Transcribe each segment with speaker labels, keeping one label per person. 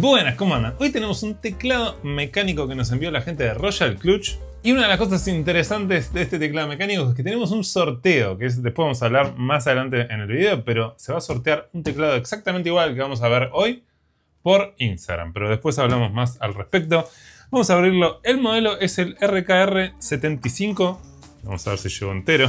Speaker 1: Buenas, ¿cómo andan? Hoy tenemos un teclado mecánico que nos envió la gente de Royal Clutch. Y una de las cosas interesantes de este teclado mecánico es que tenemos un sorteo, que después vamos a hablar más adelante en el video, pero se va a sortear un teclado exactamente igual que vamos a ver hoy por Instagram, pero después hablamos más al respecto. Vamos a abrirlo. El modelo es el RKR75. Vamos a ver si llegó entero.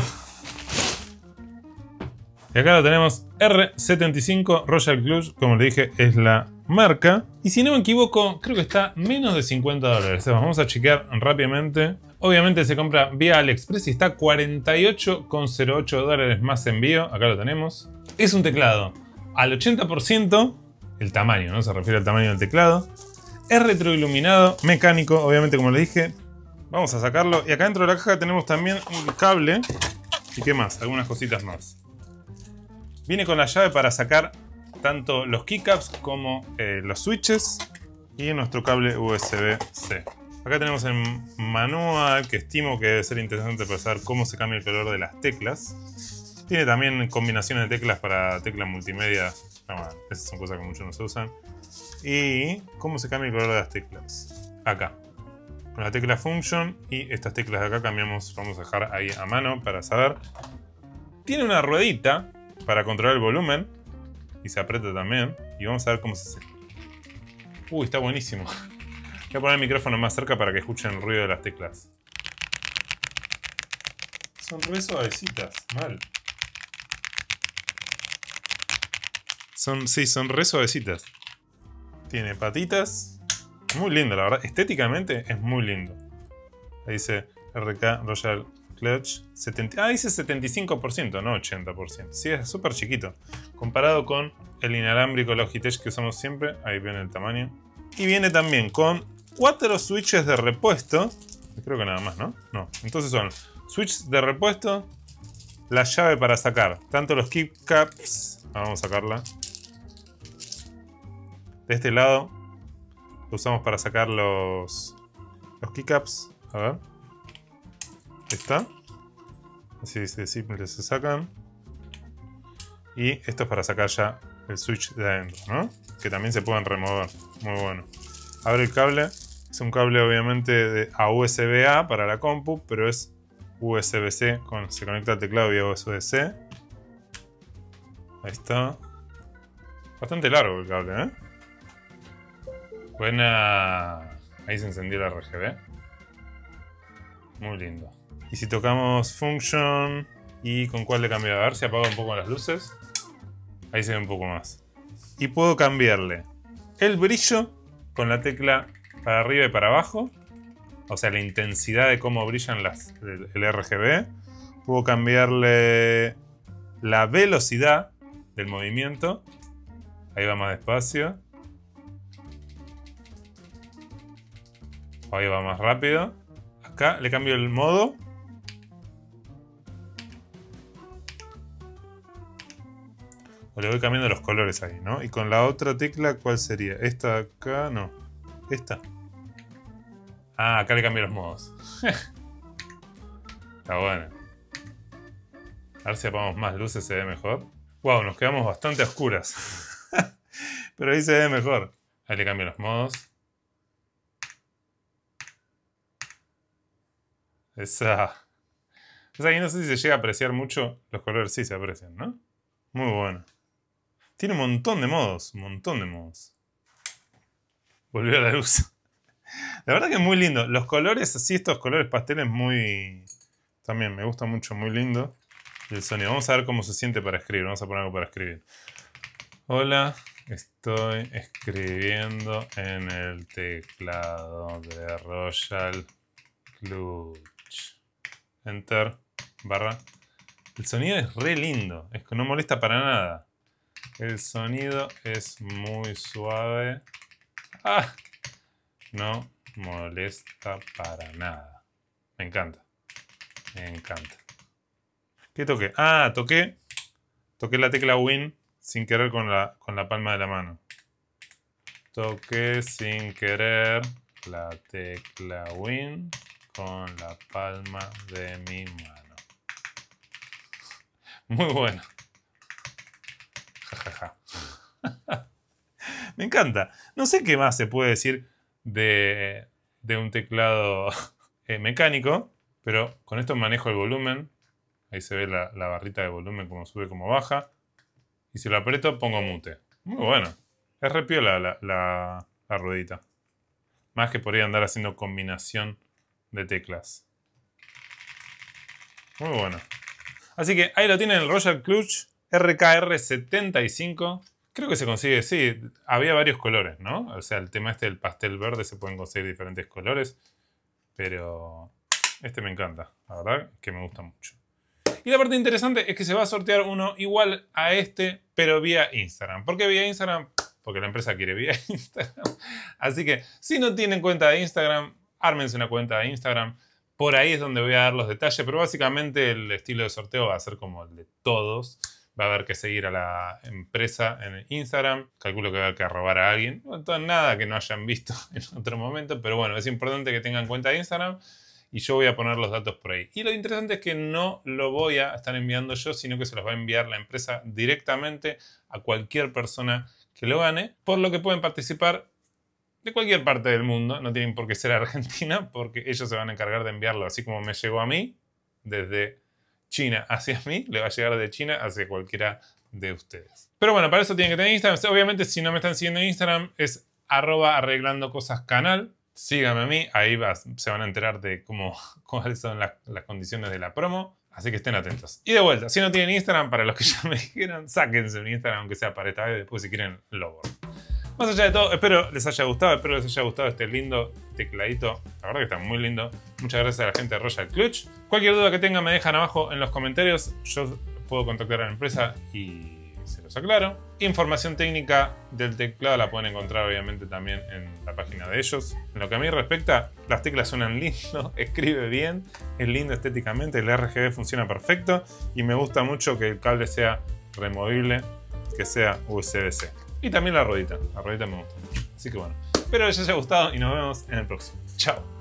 Speaker 1: Y acá lo tenemos, R75 Royal Clutch, como le dije, es la marca. Y si no me equivoco, creo que está menos de $50. Vamos a chequear rápidamente. Obviamente se compra vía AliExpress y está $48,08 más envío. Acá lo tenemos. Es un teclado al 80%, el tamaño, ¿no? Se refiere al tamaño del teclado. Es retroiluminado, mecánico, obviamente, como le dije. Vamos a sacarlo. Y acá dentro de la caja tenemos también un cable. ¿Y qué más? Algunas cositas más. Viene con la llave para sacar tanto los keycaps como los switches y nuestro cable USB-C. Acá tenemos el manual, que estimo que debe ser interesante para saber cómo se cambia el color de las teclas. Tiene también combinaciones de teclas para teclas multimedia. No, bueno, esas son cosas que muchos no se usan. Y cómo se cambia el color de las teclas. Acá. Con la tecla Function y estas teclas de acá cambiamos. Vamos a dejar ahí a mano para saber. Tiene una ruedita para controlar el volumen y se aprieta también, y vamos a ver cómo se hace. Uy, está buenísimo. Voy a poner el micrófono más cerca para que escuchen el ruido de las teclas. Son re suavecitas, mal. Sí, son re suavecitas. Tiene patitas. Muy lindo, la verdad. Estéticamente es muy lindo. Ahí dice RK Royal Clutch 70, dice 75%, no 80%. Sí, es súper chiquito. Comparado con el inalámbrico Logitech que usamos siempre. Ahí ven el tamaño. Y viene también con 4 switches de repuesto. Creo que nada más, ¿no? No. Entonces son switches de repuesto. La llave para sacar tanto los keycaps. Vamos a sacarla. De este lado lo usamos para sacar los keycaps. A ver. Está. Así de simple se sacan. Y esto es para sacar ya el switch de adentro, ¿no? Que también se pueden remover. Muy bueno. Abre el cable. Es un cable obviamente a USB-A para la compu, pero es USB-C. Se conecta al teclado vía USB-C. Ahí está. Bastante largo el cable, ¿eh? Buena. Ahí se encendió la RGB. Muy lindo. Y si tocamos Function, ¿y con cuál le cambio? A ver si apago un poco las luces. Ahí se ve un poco más. Y puedo cambiarle el brillo con la tecla para arriba y para abajo. O sea, la intensidad de cómo brillan el RGB. Puedo cambiarle la velocidad del movimiento. Ahí va más despacio. Ahí va más rápido. Acá le cambio el modo. O le voy cambiando los colores ahí, ¿no? Y con la otra tecla, ¿cuál sería? ¿Esta acá? No. ¿Esta? Ah, acá le cambio los modos. Está bueno. A ver si apagamos más luces, se ve mejor. Wow, nos quedamos bastante a oscuras. Pero ahí se ve mejor. Ahí le cambio los modos. Esa. O sea, aquí no sé si se llega a apreciar mucho. Los colores sí se aprecian, ¿no? Muy bueno. Tiene un montón de modos. Un montón de modos. Volvió a la luz. La verdad que es muy lindo. Los colores, así, estos colores pasteles muy... También me gusta mucho, muy lindo. Y el sonido. Vamos a ver cómo se siente para escribir. Vamos a poner algo para escribir. Hola, estoy escribiendo en el teclado de Royal Clutch. Enter, barra. El sonido es re lindo. Es que no molesta para nada. El sonido es muy suave. ¡Ah! No molesta para nada. Me encanta. Me encanta. ¿Qué toqué? Ah, toqué la tecla Win sin querer con la palma de la mano. Toqué sin querer la tecla Win con la palma de mi mano. Muy bueno. Me encanta. No sé qué más se puede decir de un teclado mecánico, pero con esto manejo el volumen. Ahí se ve la barrita de volumen como sube, como baja. Y si lo aprieto, pongo mute. Muy bueno. Es re piola la ruedita. Más que podría andar haciendo combinación de teclas. Muy bueno. Así que ahí lo tienen, el Royal Clutch RKR75. Creo que se consigue, sí, había varios colores, ¿no? O sea, el tema este del pastel verde se pueden conseguir diferentes colores. Pero este me encanta, la verdad que me gusta mucho. Y la parte interesante es que se va a sortear uno igual a este, pero vía Instagram. ¿Por qué vía Instagram? Porque la empresa quiere vía Instagram. Así que si no tienen cuenta de Instagram, ármense una cuenta de Instagram. Por ahí es donde voy a dar los detalles, pero básicamente el estilo de sorteo va a ser como el de todos. Va a haber que seguir a la empresa en Instagram. Calculo que va a haber que robar a alguien. No, nada que no hayan visto en otro momento, pero bueno, es importante que tengan cuenta de Instagram. Y yo voy a poner los datos por ahí. Y lo interesante es que no lo voy a estar enviando yo, sino que se los va a enviar la empresa directamente a cualquier persona que lo gane. Por lo que pueden participar de cualquier parte del mundo. No tienen por qué ser Argentina, porque ellos se van a encargar de enviarlo. Así como me llegó a mí, desde China hacia mí, le va a llegar de China hacia cualquiera de ustedes. Pero bueno, para eso tienen que tener Instagram. Obviamente, si no me están siguiendo en Instagram, es @arreglandocosascanal. Síganme a mí, ahí se van a enterar de cuáles son las condiciones de la promo. Así que estén atentos. Y de vuelta, si no tienen Instagram, para los que ya me dijeron, sáquense un Instagram, aunque sea para esta vez, después si quieren lo borro. Más allá de todo, espero les haya gustado este lindo tecladito. La verdad que está muy lindo. Muchas gracias a la gente de Royal Clutch. Cualquier duda que tengan me dejan abajo en los comentarios. Yo puedo contactar a la empresa y se los aclaro. Información técnica del teclado la pueden encontrar obviamente también en la página de ellos. En lo que a mí respecta, las teclas suenan lindo, escribe bien, es lindo estéticamente, el RGB funciona perfecto y me gusta mucho que el cable sea removible, que sea USB-C. Y también la ruedita me gusta mucho. Así que bueno, espero que les haya gustado y nos vemos en el próximo. Chao.